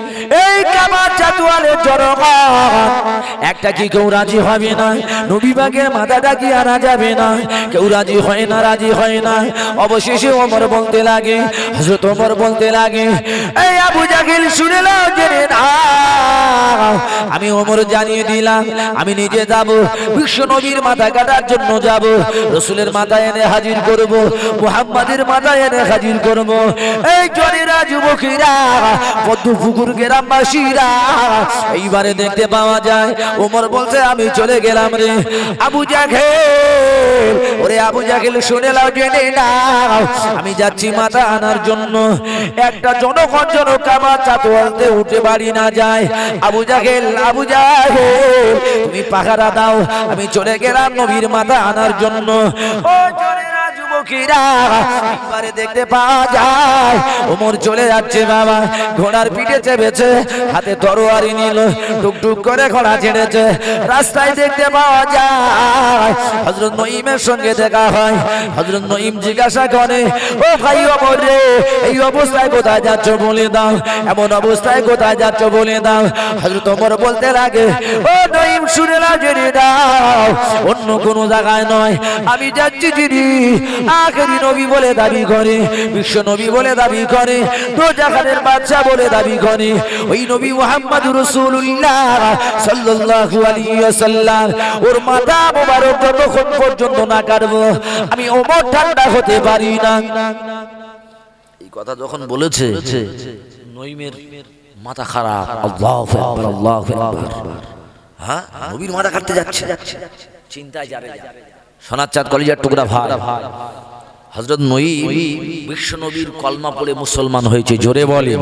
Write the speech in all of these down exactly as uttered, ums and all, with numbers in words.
এই কাবা চাতুয়ালের জনগণ একটা কি কেউ রাজি হবে না? নবী পাকের মাথাটা কি আনা যাবে না? কেউ রাজি হয় না, রাজি হয় না। অবশেষে ওমর বলতে লাগে, হযরত ওমর বলতে লাগে, এই আবু জাহেল শুনে নাও, জেনে নাও, আমি ওমর জানিয়ে দিলাম, আমি নিজে যাব, বিশ্ব নবীর মাথা কাটার জন্য যাব, রাসূলের মাথা এনে হাজির করব, মুহাম্মাদের মাথা এনে হাজির করব। এই জনেরা, যুবকেরা, পদ্মপুকুর গ্রামবাসীরা, এইবারে দেখতে পাওয়া যায় ওমর বলছে, আমি চলে গেলাম রে আবু জাহেল, ওরে আবু জাহেল শুনে নাও, জেনে নাও, আমি যাচ্ছি মাথা আনার জন্য। একটা জনগণ যেন কাবা চাতুয়ালতে উঠে বাড়ি না যায়। আবু জাহেল, আবু জাহেল, তুমি পাহারা দাও, আমি চলে গেলাম নবীর মাথা আনার জন্য। ও জনেরা, যুবকেরা, এবারে দেখতে পাওয়া যায় ওমর চলে যাচ্ছে বাবা, ঘোড়ার পিঠে চেপেছে, হাতে তরোয়ারি নিল, টুকটুক করে ঘোড়া ছেড়েছে। রাস্তায় দেখতে পাওয়া যায় হযরত নঈমের সঙ্গে দেখা হয়। হযরত নঈম জিজ্ঞাসা করে, ও ভাই ওমর রে, এই অবস্থায় কোথায় যাচ্ছ বলে দাও, এমন অবস্থায় কোথায় যাচ্ছ বলে দাও। হযরত ওমর বলতে লাগে, ও নঈম শুনে না, জেনে দাও, অন্য কোনো জায়গায় নয়, আমি যাচ্ছি যিনি আখেরি নবী বলে দাবি করে, বিশ্ব নবী বলে দাবি করে, দোজাখানের বাদশা বলে দাবি করে, ওই নবী মুহাম্মদুর রাসূলুল্লাহ সাল্লাল্লাহু আলাইহি ওয়াসাল্লাম, ওর মাথা মোবারক যতক্ষণ পর্যন্ত না কাটবো আমি ওমর ঠান্ডা হতে পারি না। এই কথা যখন বলেছে নঈমের মাথা খারাপ, আল্লাহু আকবার, আল্লাহু আকবার, হ্যাঁ নবীর মাথা কাটতে যাচ্ছে, চিন্তায় যাবে। সোনার চাঁদ কলিজার টুকরা ভাই, হযরত নঈম বিশ্ব নবীর কলমা পড়ে মুসলমান হয়েছে, জোরে বলে।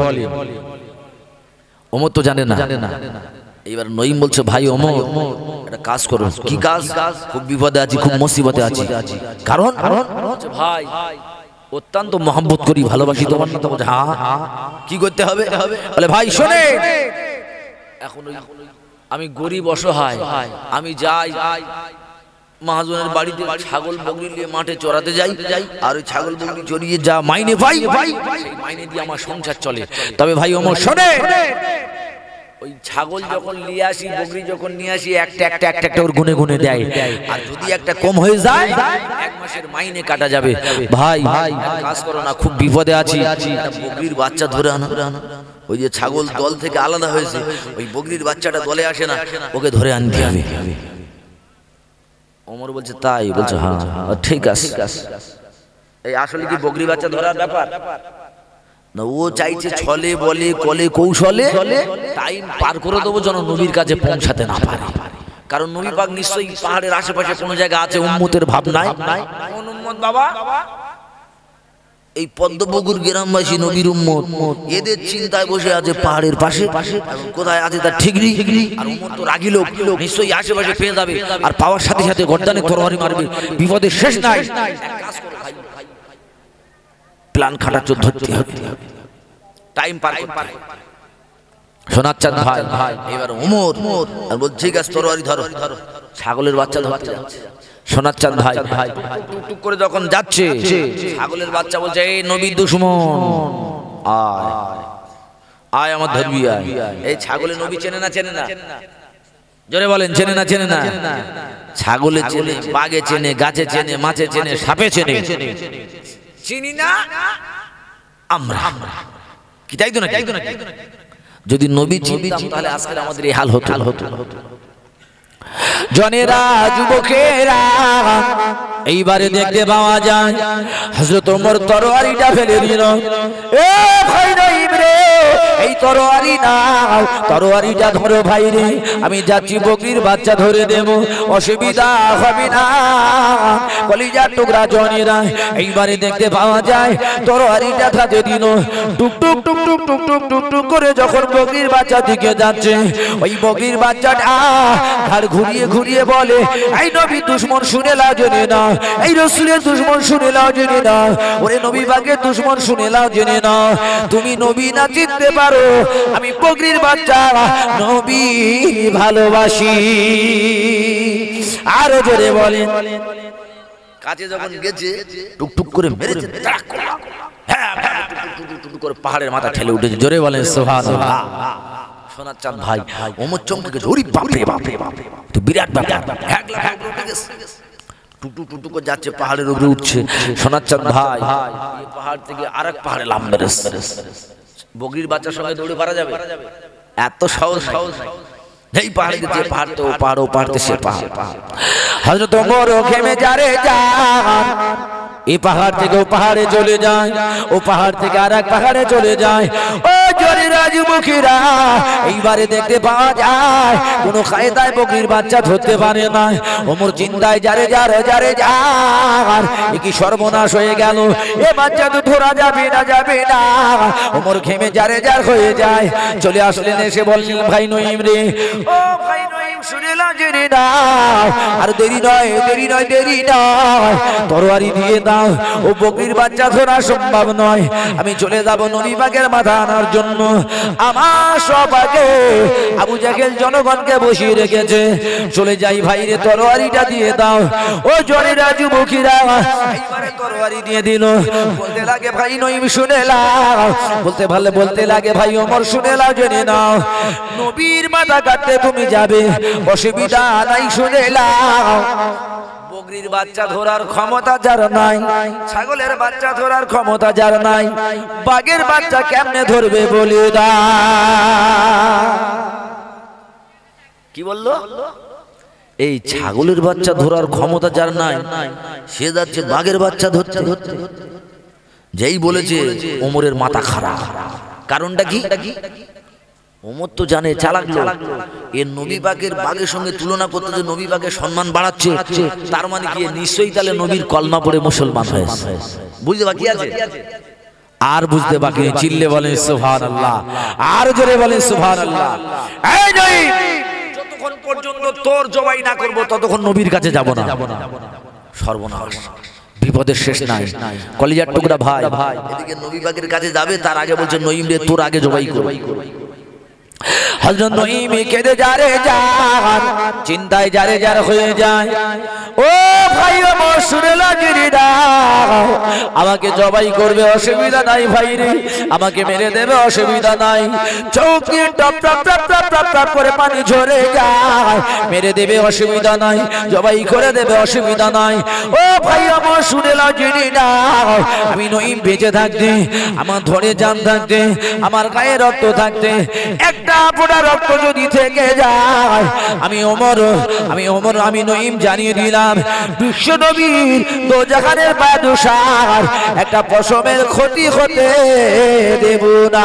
ওমর তো জানে না। এইবার নঈম বলছে, ভাই ওমর, একটা কাজ করো। কি কাজ? খুব বিপদে আছি, খুব মুসিবতে আছি। কারণ ভাই অত্যন্ত মহব্বত করি, ভালোবাসি তোমার না। তো বলছে, হ্যাঁ, কি করতে হবে? বলে, ভাই শোনে, এখন আমি গরিব অসহায়, আমি যাই মহাজনের বাড়িতে ছাগল বকরি নিয়ে মাঠে চড়াতে যাই, আর ওই ছাগল বকরি চড়িয়ে যা মাইনে পাই, সেই মাইনে দিয়ে আমার সংসার চলে। তবে ভাই ওমর শোনে, ওই ছাগল যখন নিয়ে আসি, বকরি যখন নিয়ে আসি, একটা একটা একটা একটা ওর গুনে গুনে দেয়, আর যদি একটা কম হয়ে যায় এক মাসের মাইনে কাটা যাবে। ভাই কাজ করো না, খুব বিপদে আছি, বকরির বাচ্চা ধরে আনো। ওই যে ছাগল দল থেকে আলাদা হয়েছে, ওই বকরির বাচ্চাটা দলে আসে না, ওকে ধরে আনতে হবে। ওমর বলছে, তাই? বলছে, হ্যাঁ ঠিক আছে। এই আসলে কি বকরি বাচ্চা ধরার ব্যাপার না, ও চাইছে ছলে বলে কলে কৌশলে টাইম পার করে দেবো যেন নবীর কাছে পৌঁছাতে না পারে। কারণ নবী পাক নিশ্চয়ই পাহাড়ের আশেপাশে কোনো জায়গা আছে, উম্মতের ভাবনায়। কোন উম্মত বাবা? এই পদ্মপুকুর গ্রামবাসী নবীর উম্মত, এদের চিন্তায় বসে আছে পাহাড়ের পাশে, কোথায় আছে তার ঠিক নেই। আর উম্মত তো রাগী লোক, নিশ্চয়ই আশেপাশে পেয়ে যাবে, আর পাওয়ার সাথে সাথে গর্দানে তরবারি মারবে, বিপদের শেষ নাই। প্ল্যান খাটাচ্ছ, ধরতে হবে, টাইম পার করতে হবে। সোনার চাঁদ ভাই, এবার ওমর আর বলছে, ঠিক আছে তরবারি ধরো, ছাগলের বাচ্চা ধরতে যাচ্ছে। সোনার চাঁদ ভাই টুকটুক করে যখন যাচ্ছে, ছাগলের বাচ্চা বলছে, এই নবীর দুশমন, আয় আয় আমার ধরবি আয়। এই ছাগলে নবী চেনে না, চেনে না? জোরে বলেন, চেনে না, চেনে না? ছাগলে চেনে, বাঘে চেনে, গাছে চেনে, মাছে চেনে, সাপে চেনে, চিনি না আমরা কি? তাই তো না? যদি নবী চিনতাম তাহলে আজকে আমাদের এই হাল হতো। জনেরা, যুবকেরা, এইবারে দেখতে পাওয়া যায় হযরত ওমর তরবারিটা ফেলে দিল। এ ভাই নঈম রে, এই তরবারি নাও, তরবারিটা ধরো ভাই রে, আমি যাচ্ছি বকরির বাচ্চা ধরে দেব, অসুবিধা হবে না। কলিজার টুকরা জনেরা, এইবারে দেখতে পাওয়া যায় তরবারিটা হাতে দিল, টুকটুক টুকটুক টুকটুক টুকটুক করে যখন বকরির বাচ্চা দিকে যাচ্ছে, ওই বকরির বাচ্চাটা ঘাড় ঘুরিয়ে ঘুরিয়ে বলে, এই নবী দুশমন শুনে লাও, জেনে নাও, এই রাসূলের দুশমন শুনে লাও, জেনে নাও, ওরে নবী পাকের দুশমন শুনে লাও, জেনে নাও, তুমি নবী না চিনতে পারো, আমি বকরির বাচ্চা নবী ভালোবাসি। আরো জোরে বলেন। কাছে যখন গেছে টুকটুক করে মেরেছে, করে পাহাড়ের মাথা ঠেলে উঠেছে। জোরে বলেন সুবহানাল্লাহ। সোনার চাঁদ ভাই ওমর চমকে গেছে, ওরে বাপ রে বাপ, তো বিরাট ব্যাপার, এক লাখ উঠে গেছে, টুটু টুটু করে যাচ্ছে, পাহাড়ের উপরে উঠছে। সোনার চাঁদ ভাই এই পাহাড় থেকে আরেক পাহাড়ে লাফ মেরেছে। বগরির বাচ্চার সঙ্গে দৌড়ে পারা যাবে? এত সহজ সহজ এই পাহাড়ে গেছে, পাহাড় তো পাহাড়, ও পাহাড়তে সে পাহাড়। হযরত ওমর ঘেমে যারে যান, এই পাহাড় থেকে ও পাহাড়ে চলে যায়, ও পাহাড় থেকে আরেক পাহাড়ে চলে যায়। ও জোরে রাজমুখীরা, এইবারে দেখতে পাওয়া যায় কোনো কায়দায় বকরির বাচ্চা ধরতে পারে না। ওমর চিন্তায় যারে যারে যারে যার, এ কি সর্বনাশ হয়ে গেল, এ বাচ্চা তো ধরা যাবে না যাবে না। ওমর ঘেমে যারে যার হয়ে যায়। চলে আসলেন, এসে বললেন ভাই নঈম রে, ও ভাই নঈম শুনে নাও, জেনে নাও, আর দেরি নয় দেরি নয় দেরি নয়, তরবারি দিয়ে দাও, ও বকরির বাচ্চা ধরা সম্ভব নয়। আমি চলে যাব নবী পাকের মাথা আনার জন্য। আমার সব আগে আবু জাহেল জনগণকে বসিয়ে রেখেছে, চলে যাই ভাই রে, তরবারিটা দিয়ে দাও। ও জোরে রাজমুখীরা এইবারে তরবারি দিয়ে দিল। বলতে লাগে ভাই নঈম শুনে নাও, বলতে ভালো বলতে লাগে ভাই ওমর শুনে নাও, জেনে নাও, নবীর মাথা কাটতে তুমি যাবে, অসুবিধা নাই, শুনে নাও। বকরির বাচ্চা ধরার ক্ষমতা যার নাই, ছাগলের বাচ্চা ধরার ক্ষমতা যার নাই, বাঘের বাচ্চা কেমনে ধরবে বলে দা। কি বললো? এই ছাগলের বাচ্চা ধরার ক্ষমতা যার নাই, সে যাচ্ছে বাঘের বাচ্চা ধরতে ধরতে। যেই বলেছে ওমরের মাথা খারাপ। কারণটা কি? ওমর তো জানে চালাক লোক, এর নবী পাকের বাঘের সঙ্গে তুলনা করতে যে নবী পাকের সম্মান বাড়াচ্ছে, তার মানে কি নিশ্চয়ই তাহলে নবীর কলমা পড়ে মুসলমান হয়েছে। বুঝতে বাকি আছে? আর বুঝতে বাকি নেই। চিল্লে বলেন সুবহানাল্লাহ, আর জোরে বলেন সুবহানাল্লাহ। এই নঈম, যতক্ষণ পর্যন্ত তোর জবাই না করব ততক্ষণ নবীর কাছে যাব না। সর্বনাশ, বিপদের শেষ নাই। কলিজার টুকরা ভাই এদিকে নবী পাকের কাছে যাবে, তার আগে বলছে নঈম রে, তোর আগে জবাই করব। হযরত নঈম কেঁদে যারে যান, চিন্তায় যারে যার হয়ে যায়। ও ভাই ওমর শুনে লাগি দাও, আমাকে জবাই করবে অসুবিধা নাই ভাই রে, আমাকে মেরে দেবে অসুবিধা নাই। চোখ দিয়ে টপ টপ টপ টপ টপ টপ করে পানি ঝরে যায়, মেরে দেবে অসুবিধা নাই, জবাই করে দেবে অসুবিধা নাই। ও ভাই ওমর শুনে লাগি দাও, আমি নঈম বেঁচে থাকতে, আমার ধরে জান থাকতে, আমার গায়ে রক্ত থাকতে, একটা ফোঁটা রক্ত যদি থেকে যায়, আমি ওমর আমি ওমর আমি নঈম জানিয়ে দিলাম, বিশ্ব নবীর দোজাহানের বাদশার একটা পশমের ক্ষতি হতে দেব না।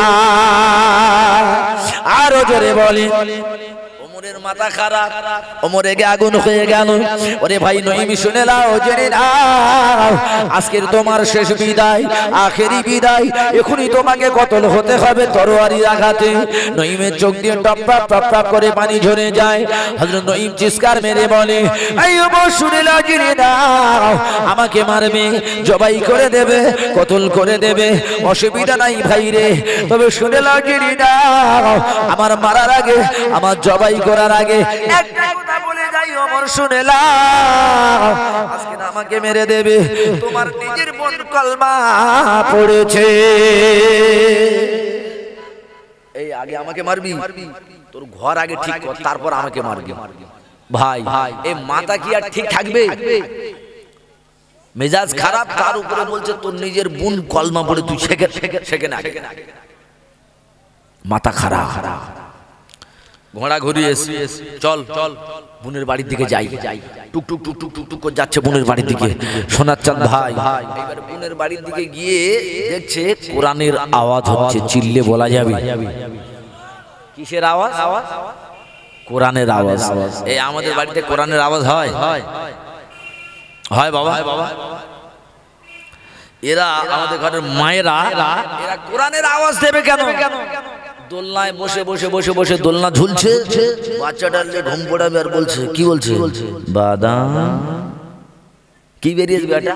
আরো জোরে বলেন। ওমরের মাথা খারাপ, ওমর রেগে আগুন হয়ে গেল। ওরে ভাই নঈম শুনে নাও, জেনে নাও, আজকের তোমার শেষ বিদায়, আখেরি বিদায়, এখনই তোমাকে কতল হতে হবে তরবারির আঘাতে। নঈমের চোখ দিয়ে টপ টপ টপ টপ করে পানি ঝরে যায়। হযরত নঈম চিৎকার মেরে বলে, এই ওমর শুনে নাও, জেনে নাও, আমাকে মারবে, জবাই করে দেবে, কতল করে দেবে, অসুবিধা নাই ভাই রে, তবে শুনে নাও, জেনে নাও, আমার মারার আগে, আমার জবাই করার আগে একটা কথা বলে যাই, ওমর শুনে নাও, আজকে আমাকে মেরে দেবে, তোমার নিজের বোন কলমা পড়েছে, এই আগে আমাকে মারবি, তোর ঘর আগে ঠিক কর, তারপর আমাকে মারবি। ভাই এই মাথা কি আর ঠিক থাকবে? মেজাজ খারাপ, তার উপরে বলছে তোর নিজের বোন কলমা পড়ে, তুই শেখে শেখে না, মাথা খারাপ। ঘোড়া ঘুরিয়ে চল চল বোনের বাড়ির দিকে যাই, টুক টুক টুক টুক টুক টুক করে যাচ্ছে বোনের বাড়ির দিকে। সোনার চাঁদ ভাই এবার বোনের বাড়ির দিকে গিয়ে দেখছে কোরআনের আওয়াজ হচ্ছে, চিল্লে বলা যাবে কিসের আওয়াজ? কোরআনের আওয়াজ। এই আমাদের বাড়িতে কোরআনের আওয়াজ হয় হয় বাবা, এরা আমাদের ঘরের মায়েরা, এরা কোরআনের আওয়াজ দেবে কেন? দোলনায় বসে বসে বসে বসে দোলনা ঝুলছে, বাচ্চাটা ঘুম পড়াবে আর বলছে, কি বলছে? বাদাম। কি বেরিয়েছে বেটা?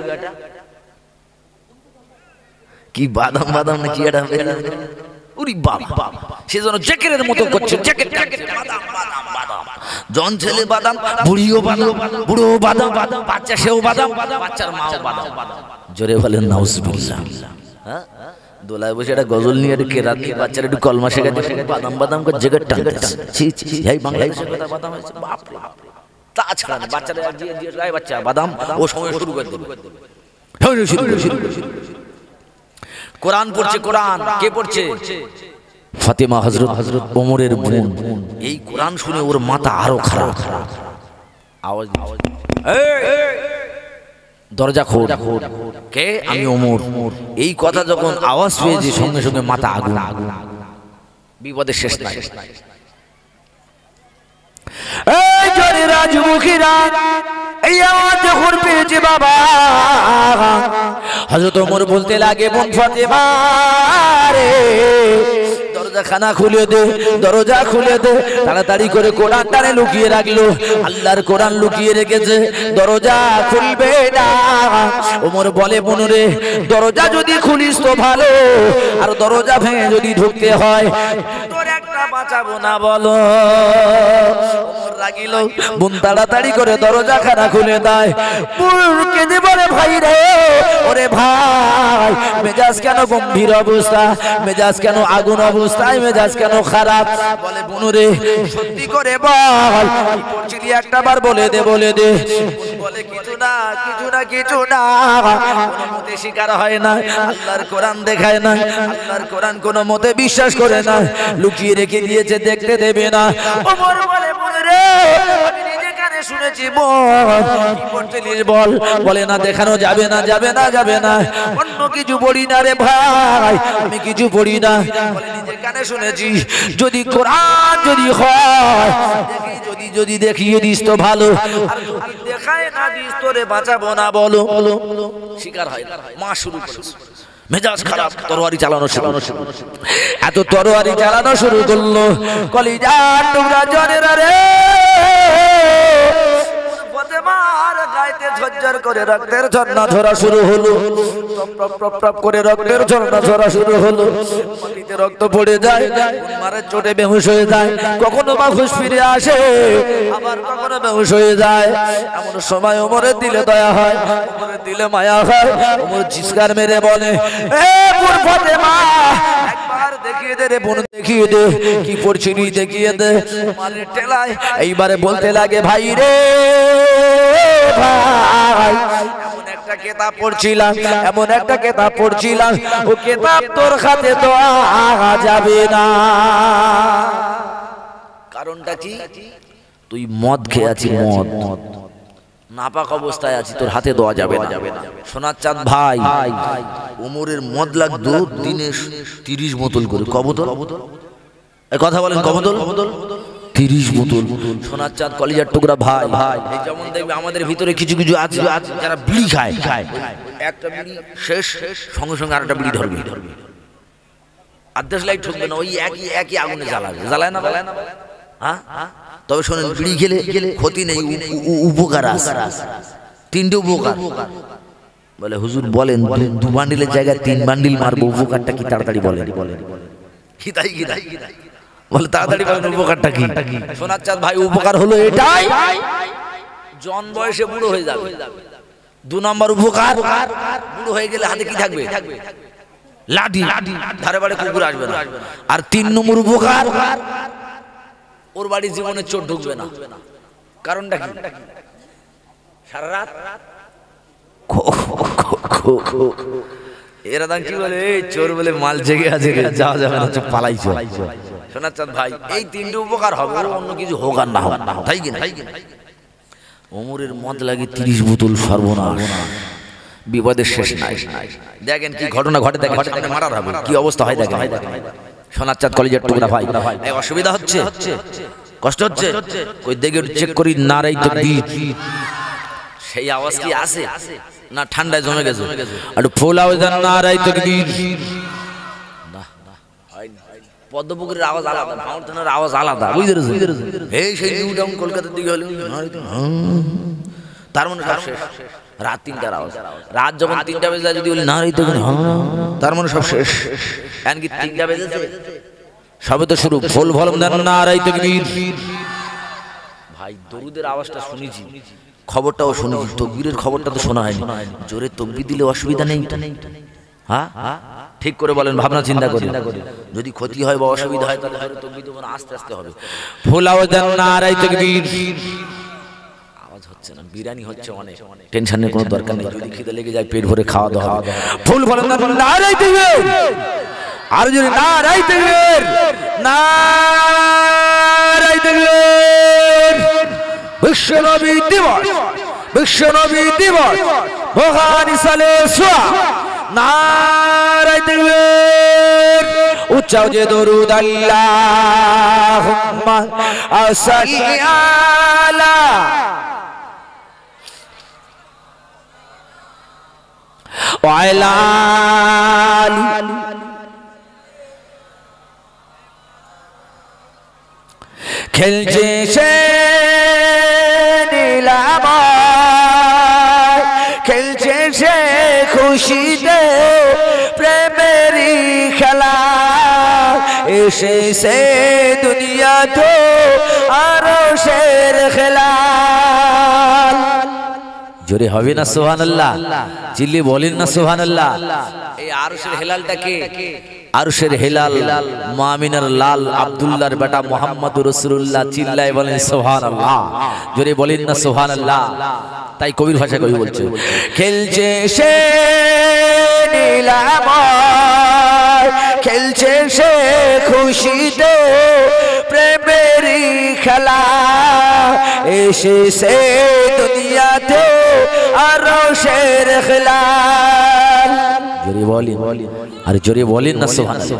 কি বাদাম বাদাম না কি এটা? উরি বাবা, সে যেন জ্যাকেটের মতো করছে, জ্যাকেট বাদাম বাদাম বাদাম, জন ছেলে বাদাম, বুড়িও বাদাম, বুড়ো বাদাম, বাচ্চা সেও বাদাম, বাচ্চার মাও বাদাম। জোরে বলেন নাউজুবিল্লাহ। হ্যাঁ, দোলায় বসে একটা গজল নিয়ে একটা কেরাত নিয়ে বাচ্চারা একটু কলমা শেখাতে বাদাম বাদাম করে জেগে টানতেছে। ছি ছি এই বাংলাদেশের কথা বাদাম হয়েছে বাপ রে বাপ। তাছাড়া বাচ্চারা দিয়ে দিয়ে গায় বাচ্চা বাদাম ও সময় শুরু করে দেবে। কোরআন পড়ছে, কোরআন কে পড়ছে? ফাতেমা হযরত হযরত ওমরের বোন। এই কোরআন শুনে ওর মাথা আরো খারাপ। আওয়াজ দরজা খোল। কে? আমি ওমর। এই কথা যখন আওয়াজ পেয়েছি সঙ্গে সঙ্গে মাথা আগুন। বিপদের শেষ নাই। এই জোরে রাজমুখীরা এই আওয়াজ যখন পেয়েছে বাবা, হযরত ওমর বলতে লাগে, বোন ফাতেমা রে দরজা খানা খুলে দে, দরজা খুলে দে। তাড়াতাড়ি করে কোরআন টানে লুকিয়ে রাখলো। আল্লাহর কোরআন লুকিয়ে রেখেছে, দরজা খুলবে না। ওমর বলে, বোন রে দরজা যদি খুলিস তো ভালো, আর দরজা ভেঙে যদি ঢুকতে হয় তোর একটা বাঁচাবো না বলো। ওমর রাগিল, বোন তাড়াতাড়ি করে দরজা খানা খুলে দেয়। বোন কেঁদে বলে, ভাই রে, ওরে ভাই মেজাজ কেন গম্ভীর অবস্থা, মেজাজ কেন আগুন অবস্থায়, মেজাজ কেন খারাপ? বলে, বোন রে সত্যি করে বল কি পড়ছিলি একটা বার বলে দে, বলে দে। বলে, কিছু না কিছু না কিছু না, কোনো মতে স্বীকার হয় না, আল্লাহর কোরআন দেখায় না, আল্লাহর কোরআন কোনো মতে বিশ্বাস করে না, লুকিয়ে রেখে দিয়েছে, দেখতে দেবে না। ওমর বলে, বোন রে আমি নিজে কানে শুনেছি, বল কি পড়ছিলিস বল। বলে, না দেখানো যাবে না, যাবে না, যাবে না, অন্য কিছু পড়ি না রে ভাই, আমি কিছু পড়ি না। বলে, নিজে কানে শুনেছি, যদি কোরআন যদি হয় দেখি, যদি যদি দেখিয়ে দিস তো ভালো, আর যদি দেখায় না দিস তোরে বাঁচাবো না বলো। শিকার হয় মা শুরু করেছে, মেজাজ খারাপ, তরবারি চালানো শুরু। এত তরবারি চালানো শুরু করলো, কলিজার টুকরা জনেরা রে ফাতেমার গায়েতে ঝরঝর করে রক্তের ঝর্ণা ঝরা শুরু হলো। টপ টপ টপ করে রক্তের ঝর্ণা ঝরা শুরু হলো। মাটিতে রক্ত পড়ে যায়, মারের চোটে বেহুশ হয়ে যায়, কখনো বা হুঁশ ফিরে আসে, আবার কখনো বেহুশ হয়ে যায়। এমন সময় ওমরের দিলে দয়া হয়, ওমরের দিলে মায়া হয়। ওমর চিৎকার মেরে বলে, এ বোন ফাতেমা একবার দেখিয়ে দে রে বোন, দেখিয়ে দে কি পড়ছিলি, দেখিয়ে দে। মারের টেলায় এইবারে বলতে লাগে, ভাই রে ভাই এমন একটা কিতাব পড়ছিলাম, এমন একটা কিতাব পড়ছিলাম, ও কিতাব তোর হাতে তো আ যাবে না। কারণটা কি? তুই মদ খেয়ে আছিস, মদ নাপাক অবস্থায় আছিস, তোর হাতে দেওয়া যাবে না। সোনার চাঁদ ভাই, ওমরের মদ লাগতো দিনে তিরিশ বোতল করে। ক বোতল? এই কথা বলেন, ক বোতল? তিরিশ বোতল। সোনার চাঁদ কলিজার টুকরা ভাই, এই যেমন দেখবে আমাদের ভিতরে কিছু কিছু আছে যারা বিড়ি খায়, একটা বিড়ি শেষ সঙ্গে সঙ্গে আরেকটা বিড়ি ধরবে, আদেশ লাইট ঠুকবে না, ওই একই একই আগুনে জ্বালাবে, জ্বালায় না জ্বালায় না হ্যাঁ। তবে শোনেন, বিড়ি খেলে ক্ষতি নেই, উপকার আছে, তিনটে উপকার। বলে, হুজুর বলেন দু বান্ডিলের জায়গায় তিন বান্ডিল মারবো, উপকারটা কি? তাড়াতাড়ি বলেন। কি তাই কি তাই বলে, তাড়াতাড়ি বলেন উপকারটা কি? সোনার চাঁদ ভাই, উপকার হলো এটাই, জন বয়সে বুড়ো হয়ে যাবে। দু নম্বর উপকার, বুড়ো হয়ে গেলে হাতে কি থাকবে? লাঠি, ধারে বাড়ি কুকুর আসবে না। আর তিন নম্বর উপকার, ওর বাড়ি জীবনে চোর ঢুকবে না। কারণটা কি? সারা রাত এরা দাম কি বলে, এই চোর বলে মাল জেগে আছে, যাওয়া যাবে না, চুপ পালাইছো। সোনার চাঁদ ভাই, এই তিনটে উপকার হবে, অন্য কিছু হোক আর না হোক, তাই কি না? ওমরের মদ লাগে তিরিশ বোতল, সর্বনাশ, বিপদের শেষ নাই। দেখেন কি ঘটনা ঘটে, দেখেন সামনে মারার হবে, কি অবস্থা হয় দেখেন। সোনার চাঁদ কলেজের টুকরা ভাই, অসুবিধা হচ্ছে, কষ্ট হচ্ছে, কই দেখে চেক করি, নারাই তো বীর, সেই আওয়াজ কি আছে না ঠান্ডায় জমে গেছে? একটু ফুল আওয়াজ দেন, নারাই তো বীর। পদ্মপুকুরের আওয়াজ আলাদা, ভাঙনের আওয়াজ আলাদা, বুঝতে পেরেছেন? এই সেই নিউ টাউন কলকাতার দিকে হলো, তার মানে সব শেষ। রাত তিনটার আওয়াজ, রাত যখন তিনটা বেজে যায় যদি বলি নারাই তো, তার মানে সব শেষ। এমনকি তিনটা বেজেছে সবে তো শুরু, ফুল ভলম দেন, নারাই তো বীর। ভাই দরুদের আওয়াজটা শুনেছি, খবরটাও শুনেছি, তকবীরের খবরটা তো শোনা হয়নি। জোরে তকবীর দিলে অসুবিধা নেই, হ্যাঁ ঠিক করে বলেন, ভাবনা চিন্তা করে। যদি ক্ষতি হয় বা অসুবিধা হয় তাহলে তকবীর দেব না, আস্তে আস্তে হবে। ফুল আওয়াজ দেন, নারে তাকবীর। আওয়াজ হচ্ছে না, বিরানি হচ্ছে অনেক, টেনশনের কোনো দরকার নেই। যদি খিদে লেগে যায় পেট ভরে খাওয়া দাওয়া হবে। ফুল বলেন না, নারে তাকবীর। আর যদি নারে তাকবীর, নারে তাকবীর। বিশ্বনবী দিবস, বিশ্বনবী দিবস, মহান সালে সোয়া, নারে তাকবীর। উচ্চাও যে দরুদ আল্লাহুম্মা সাল্লি আলা ওয়া আলা আলি খেলছে সে নীলাময়, খেলছে সে খুশিতে প্রেমেরই খেলা, এসেছে দুনিয়া তো আরো শের খেলা। জোরে হবে না সুবহানাল্লাহ? চিল্লি বলেন না সুবহানাল্লাহ? এই আরশের হেলালটা কে? আরশের হেলাল মুমিনের লাল আব্দুল্লাহর বেটা মুহাম্মদুর রাসূলুল্লাহ। চিল্লায় বলেন সুবহানাল্লাহ, জোরে বলেন না সুবহানাল্লাহ? তাই কবির ভাষা কবি বলছে, খেলছে সে নীলাময়, খেলছে সে খুশিতে প্রেমেরই খেলা, এসেছে দুনিয়াতে আরো শের খেলা। জোরে বলেন, আরে জোরে বলেন না সুবহানাল্লাহ?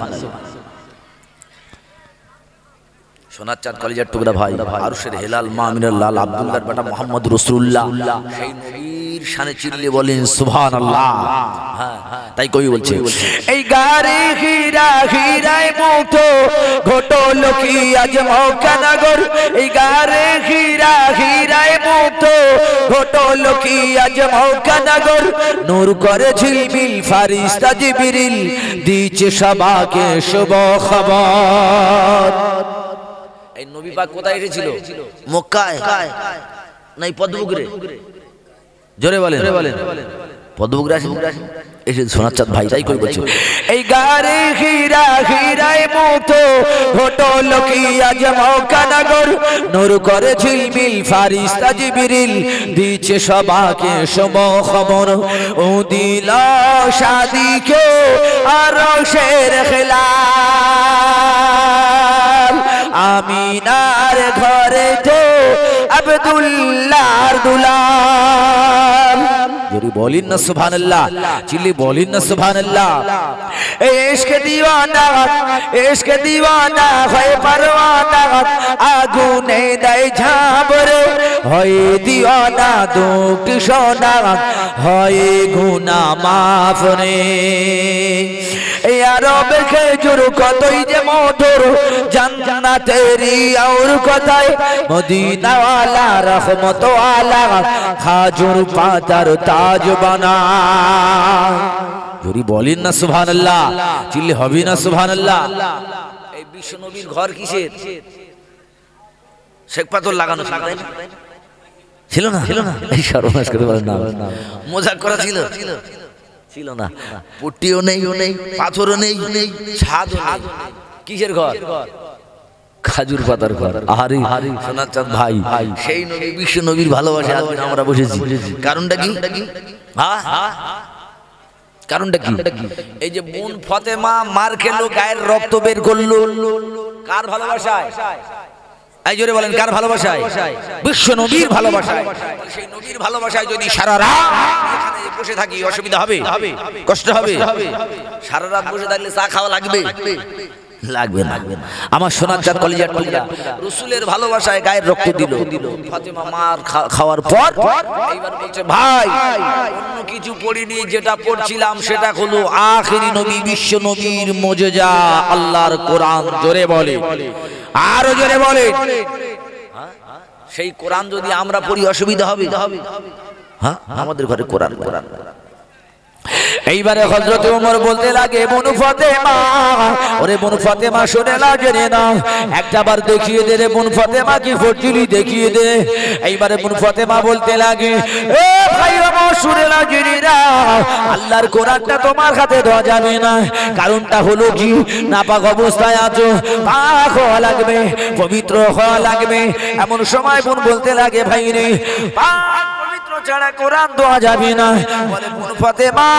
সোনার চাঁদ কলিজার টুকরা ভাই, আরশের হেলাল মুমিনের লাল আব্দুল্লাহর বেটা মুহাম্মদুর রাসূলুল্লাহ, সেই নবীর শানে চিল্লে বলেন সুবহানাল্লাহ। হ্যাঁ, তাই কবি বলছে, এই গারে হীরা হীরায় মুক্ত ঘটল কি আজ মক্কানগর, এই গারে হীরা হীরায় মুক্ত ঘটল কি আজ মক্কানগর, নূর করে ঝিলমিল ফারিস্তা জিবরিল দিচ্ছে সবাকে শুভ খবর। এই নবী পাক কোথায় এসেছিল? মক্কায়, নাই পদ্মপুকুরে? জোরে বলেন, পদ্মপুকুরে এসে সোনার চাঁদ ভাই তাই কই বলছে, এই গারে হীরা হীরায় মুক্ত ঘটল কি আজ মক্কানগর, নূর করে ঝিলমিল ফারিস্তা জিবরিল দিচ্ছে সবাকে শুভ খবর, ও দিল শাদিকে আরশের খেলাল, আমিনার ঘরে তো আব্দুল্লাহর দুলাল। জোরে বলেন না সুবহানাল্লাহ? চিল্লি বলেন না সুবহানাল্লাহ? ইশক দিওয়ানা, ইশক দিওয়ানা হয় পরওয়ানা, আগুনে দেয় ঝাঁবরে, হয় দিওয়ানা দুঃখ সোনা, হয় গুনাহ মাফ রে। এই আরবের খেজুর কতই যে মধুর, জান্নাতেরই আর কথায় মদিনা ওয়ালা রহমত ওয়ালা খাজুর পাতার তাজ বানায়। জোরে বলেন না সুবহানাল্লাহ? চিল্লি হবে না সুবহানাল্লাহ? এই বিশ্ব নবীর ঘর কিসের? শেখ পাথর লাগানো ছিল না? ছিল না? এই সর্বনাশ করে বলেন না, মজাক করা ছিল? ছিল না। পুট্টিও নেই, পাথরও নেই, ছাদও নেই। কিসের ঘর? খাজুর পাতার ঘর। আরে সোনার চাঁদ ভাই, সেই নবী বিশ্ব নবীর ভালোবাসা আমরা বসেছি। কারণটা কি? হ্যাঁ, কারণটা কি? এই যে বোন ফাতেমা মার খেলো, গায়ের রক্ত বের করলো, কার ভালোবাসায়? এই জোরে বলেন, কার ভালোবাসায়? বিশ্ব নবীর ভালোবাসায়। সেই নবীর ভালোবাসায় যদি সারা রাত এখানে বসে থাকি অসুবিধা হবে? কষ্ট হবে? সারা রাত বসে থাকলে চা খাওয়া লাগবে? লাগবে না। আমার সোনার চাঁদ কলিজার টুকরা রাসূলের ভালোবাসায় গায়ের রক্ত দিল ফাতেমা মার খাওয়ার পর। এইবার বলছে, ভাই অন্য কিছু পড়িনি, যেটা পড়ছিলাম সেটা হলো আখেরি নবী বিশ্ব নবীর মুজিজা আল্লাহর কোরআন। জোরে বলে, আরো জোরে বলে। সেই কোরআন যদি আমরা পড়ি অসুবিধা হবে? হ্যাঁ, আমাদের ঘরে কোরআন, কোরআন এইবারে হযরত ওমর বলতে লাগে বনু ফাতেমা, ওরে বনু ফাতেমা শুনে না জেনে না, একটা বার দেখিয়ে দে রে বনু ফাতেমা, কি ফরজুলি দেখিয়ে দে। এইবারে বনু ফাতেমা বলতে লাগে, এ ভাই ওমর শুনে না জেনে না, আল্লাহর কোরআনটা তোমার হাতে দেওয়া যাবে না। কারণটা হলো কি, নাপাক অবস্থায় আছো, পাক হওয়া লাগবে, পবিত্র হওয়া লাগবে। এমন সময় বোন বলতে লাগে, ভাই রে পাক পবিত্র ছাড়া কোরআন দেওয়া যাবে না। বলে বনু ফাতেমা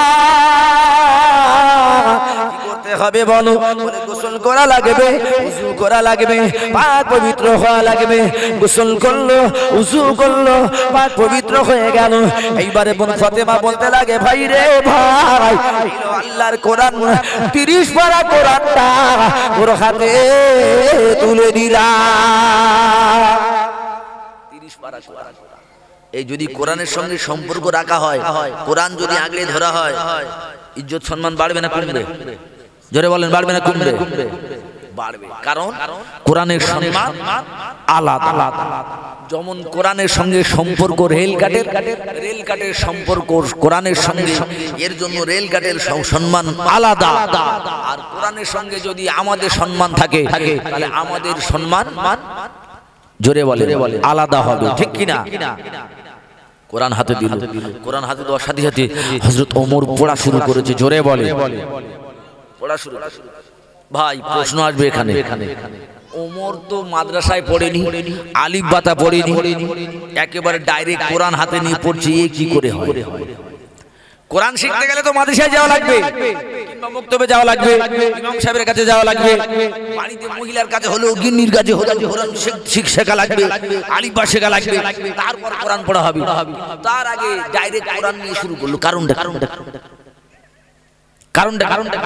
কি করতে হবে বলো? বলে গোসল করা লাগবে, ওযু করা লাগবে, পাক পবিত্র হওয়া লাগবে। গোসল করলো, ওযু করলো, পাক পবিত্র হয়ে গেল। এইবারে বনু ফাতেমা বলতে লাগে, ভাই রে ভাই, আল্লাহর কোরআন তিরিশ পারা কোরআনটা ওর হাতে তুলে দিলাম। তিরিশ পারা কোরআন, এই যদি কোরআনের সঙ্গে সম্পর্ক রাখা হয়, কোরআন যদি আগলে ধরা হয়, ইজ্জত সম্মান বাড়বে না কমবে? জোরে বলেন, বাড়বে না কমবে? বাড়বে। কারণ কোরআনের সম্মান আলাদা। যেমন কোরআনের সঙ্গে সম্পর্ক রেল কাটের, রেল কাটের সম্পর্ক কোরআনের সঙ্গে, এর জন্য রেল কাটের সম্মান আলাদা। আর কোরআনের সঙ্গে যদি আমাদের সম্মান থাকে, তাহলে আমাদের সম্মান জোরে বলে আলাদা হবে, ঠিক কিনা? কোরআন হাতে দিল, কোরআন হাতে দেওয়ার সাথে সাথে হযরত ওমর পড়া শুরু করেছে। জোরে বলে পড়া শুরু। ভাই প্রশ্ন আসবে এখানে, ওমর তো মাদ্রাসায় পড়েনি, আলিফ বাতা পড়েনি, একেবারে ডাইরেক্ট কোরআন হাতে নিয়ে পড়ছে, এ কি করে হয়? কোরআন শিখতে গেলে তো মাদ্রাসায় যাওয়া লাগবে, কিংবা মক্তবে যাওয়া লাগবে, ইমাম সাহেবের কাছে যাওয়া লাগবে, বাড়িতে মহিলার কাছে হলো, গিন্নির কাছে হলো কোরআন শেখা লাগবে, আলিফ বা শেখা লাগবে, তারপর কোরআন পড়া হবে। তার আগে ডাইরেক্ট কোরআন নিয়ে শুরু করলো। কারণটা কারণটা কারণটা কারণটা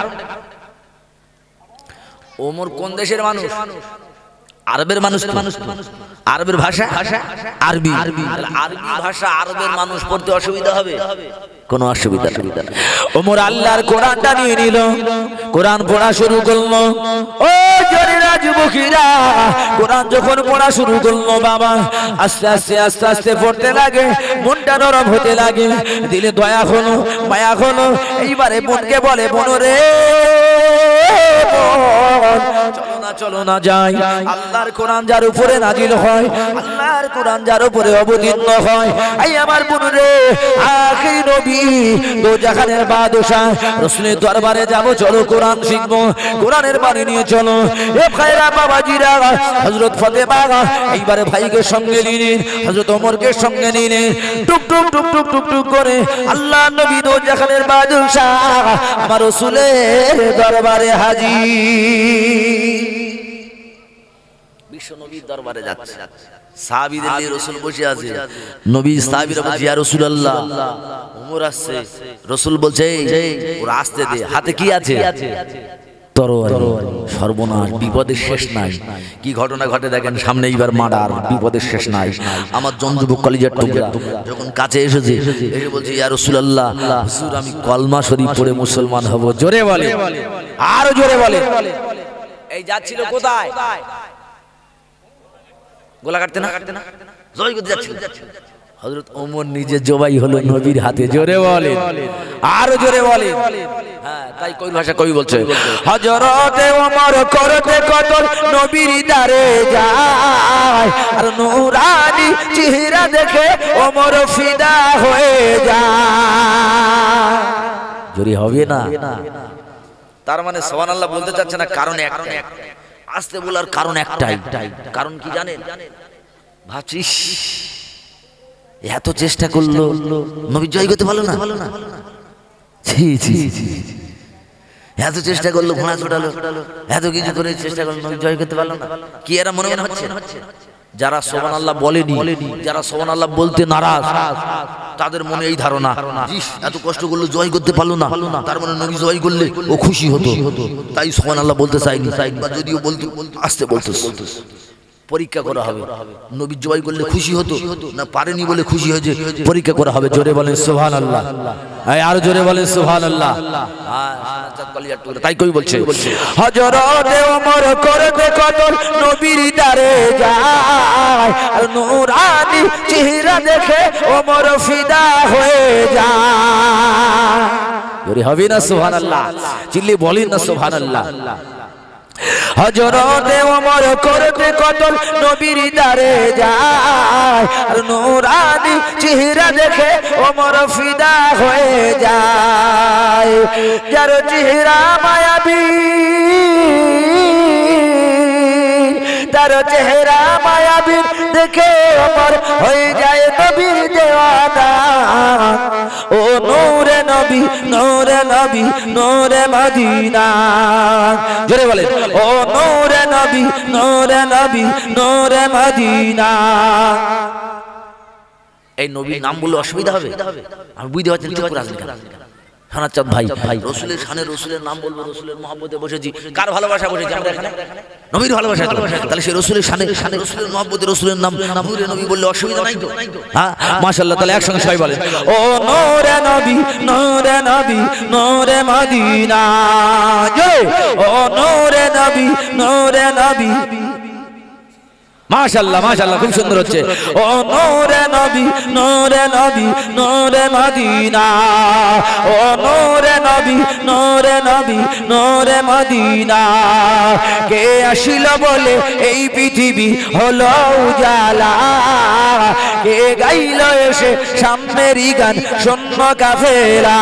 ওমর কোন দেশের মানুষ? আরবের মানুষ। আরবের ভাষা আরবি, আরবি ভাষা আরবের মানুষ পড়তে অসুবিধা হবে? কোনো অসুবিধা না। ওমর আল্লাহর কোরআনটা নিয়ে নিল, কোরআন পড়া শুরু করলো। ও জোরেরা যুবকেরা, কোরআন যখন পড়া শুরু করলো, বাবা আস্তে আস্তে আস্তে আস্তে পড়তে লাগে, মনটা নরম হতে লাগে, দিলে দয়া হলো, মায়া হলো। এইবারে বোনকে বলে, বোন রে চলো না চলো না যাই, আল্লাহর কোরআন যার উপরে নাজিল হয়, আল্লাহর কোরআন যার উপরে অবতীর্ণ হয়, এই আমার বোন রে আখির নবী দো জাহানের বাদশা রাসূলের দরবারে যাব, চলো কোরআন শিখবো, কোরআনের বাণী নিয়ে চলো। এ ভাইরা বাবাজিরা, হযরত ফাতেমা এইবারে ভাইকে সঙ্গে নিলেন, হযরত ওমরকে সঙ্গে নিলেন, টুক টুক টুক টুক টুক টুক করে আল্লাহ নবী দো জাহানের বাদশা আমার রাসূলের দরবারে হাজির। বিশ্ব নবীর দরবারে যাচ্ছে, সাহাবীদের নিয়ে রাসূল বসে আছে, নবী সাহাবীরা বলছে, ইয়া রাসূলুল্লাহ ওমর আসছে। রাসূল বলছে, ওর আসতে দে, হাতে কি আছে? তরবারি। সর্বনাশ, বিপদের শেষ নাই। কি ঘটনা ঘটে দেখেন সামনে, এইবার মার্ডার, বিপদের শেষ নাই। আমার জমজুবুক কলিজার টুকরা যখন কাছে এসেছে, এসে বলছে, ইয়া রাসূলুল্লাহ হুজুর আমি কলমা শরীফ পড়ে মুসলমান হব। জোরে বলে, আরো জোরে বলে। এই যাচ্ছিল কোথায়? গোলা কাটতে না, জয় করতে যাচ্ছিল। হযরত ওমর নিজে জবাই হলো নবীর হাতে। জোরে বলে, আরো জোরে বলে। হ্যাঁ, তাই কই ভাষা কই বলছে, হযরত ওমর করতে কতল নবীর দারে যায়, আর নূরানি চেহারা দেখে ওমর ফিদা হয়ে যায়। জোরে হবে না? তার মানে সুবহানাল্লাহ বলতে চাচ্ছে না, কারণ একটাই, আসতে বলার কারণ একটাই। কারণ কি জানেন? ভাবছিস এত চেষ্টা করলো, নবী জয় করতে পারলো না। ছি ছি, এত চেষ্টা করলো, ঘোড়া ছোটালো, এত কিছু করে চেষ্টা করলো, নবী জয় করতে পারলো না। কি এরা মনে মনে হচ্ছে? যারা সুবহানাল্লাহ বলেনি, যারা সুবহানাল্লাহ বলতে নারাজ, তাদের মনে এই ধারণা, এত কষ্ট করলো জয় করতে পারলো না, তার মানে নবী জয় করলে ও খুশি হতো, তাই সুবহানাল্লাহ বলতে চাইনি। বা যদিও বলতে আসতে বলতে, পরীক্ষা করা হবে, নবী জয় করলে খুশি হতো না পারেনি বলে খুশি হয়েছে, পরীক্ষা করা হবে। জোরে বলেন সুবহানাল্লাহ, আর জোরে বলেন সুবহানাল্লাহ। তাই কই বলছে, হযরত ওমর করতে কতল নবীর দারে যায়, আর নূরানি চেহারা দেখে ওমর ফিদা হয়ে যায়। জোরে হবে না সুবহানাল্লাহ? চিল্লি বলেন না সুবহানাল্লাহ? হযরতে ওমর করতে কতল নবীর দারে যায়, আর নূরানি চেহারা দেখে ওমর ফিদা হয়ে যায়। যার চেহারা মায়াবী, তার চেহারা মায়াবী দেখে ওমর হয়ে যায় নবীর দেওয়ানা। ও নূরে নবী, নূরে নবী, নূরে মদিনা। জোরে বলেন, ও নূরে নবী, নূরে নবী, নূরে মদিনা। এই নবীর নাম বললে অসুবিধা হবে? আমি বুঝতে পারছি না, চুপ করে আসেন কেন? হানাচাঁদ ভাই, ভাই রসুলের শানে রসুলের নাম বলবো, রসুলের মহব্বতে বসেছি। কার ভালোবাসা বসেছি আমরা এখানে? নবীর ভালোবাসা। তাহলে সেই রসুলের শানে শানে রসুলের মহব্বতে রসুলের নাম নূরে নবী বললে অসুবিধা নাই তো? হ্যাঁ মাশাআল্লাহ। তাহলে একসঙ্গে সবাই বলেন, ও নূরে নবী, নূরে নবী, নূরে মদিনা। জয় ও নূরে নবী, নূরে নবী। মাশাআল্লাহ মাশাআল্লাহ, খুব সুন্দর হচ্ছে। ও নূরে নবী, নূরে নবী, নূরে মদিনা। ও নূরে নবী, নূরে নবী, নূরে মদিনা। কে আসিল বলে এই পৃথিবী হলো উজালা, কে গাইল এসে সামনেরই গান শূন্য কাফেলা।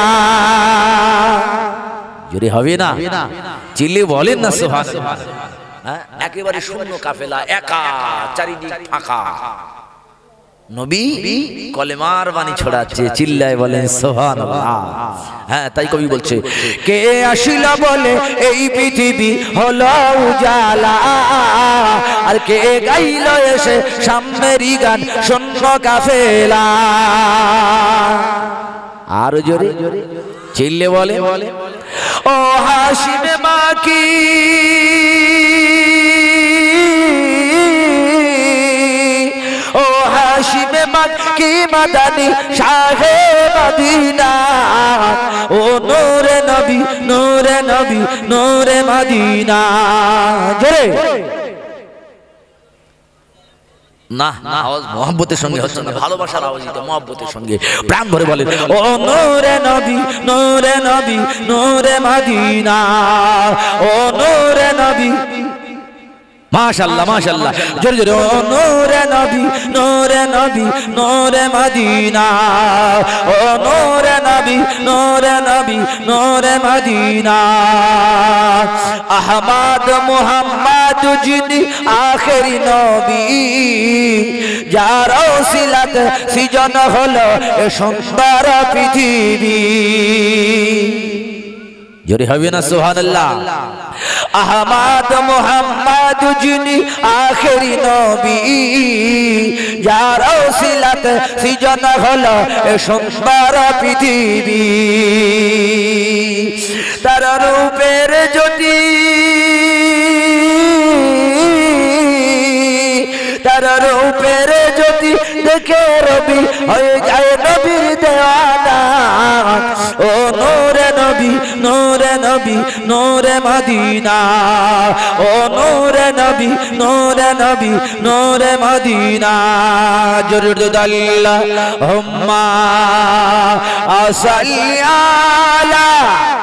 যদি হবে না চিল্লি বলেন না সুবহানাল্লাহ? একেবারে শূন্য কাফেলা, একা, চারিদিক ফাঁকা। নবী কলেমার বাণী ছড়াচ্ছে, চিল্লায় বলেন সুবহানাল্লাহ। হ্যাঁ তাই কবি বলছে, কে আসিল বলে এই পৃথিবী হলো উজালা, আর কে গাইল এসে সামনেরই গান শূন্য কাফেলা। আর জোরে চিল্লে বলে, ও হাশিম মাকি, ও হাশিম মাকি মাদানী শাহে মদিনা। ও নূরে নবী, নূরে নবী, নূরে মদিনা। জোরে না, আওয়াজ মোহাব্বতের সঙ্গে হচ্ছে না, ভালোবাসার আওয়াজ দিতে মহব্বতের সঙ্গে প্রাণ ভরে বলে, ও নূরে নবী, নূরে নবী, নূরে মদিনা। ও নূরে নবী, মাশাআল্লাহ মাশাআল্লাহ, জোরে জোরে। ও নূরে নবী, নূরে নবী, নূরে মদিনা। ও নূরে নবী, নূরে নবী, নূরে মদিনা। আহমদ মুহাম্মদ যিনি আখেরি নবী, যার ওসিলাতে সৃজন হলো এ সুন্দর পৃথিবী। জোরে হবে না সুবহানাল্লাহ? আহমদ মুহাম্মদ যিনি আখেরি নবী, যার ওসিলাতে সৃজন হলো এ সুন্দর পৃথিবী। তার রূপের জ্যোতি, তার রূপের জ্যোতি দেখে রবি হয়ে যায় নবীর দেওয়ানা। ও নূরে নবী, নূরে নবী, নূরে মদিনা। ও নূরে নবী, নূরে নবী, নূরে মদিনা। জরুরুদাল্লাহুম্মা সাল্লি আলা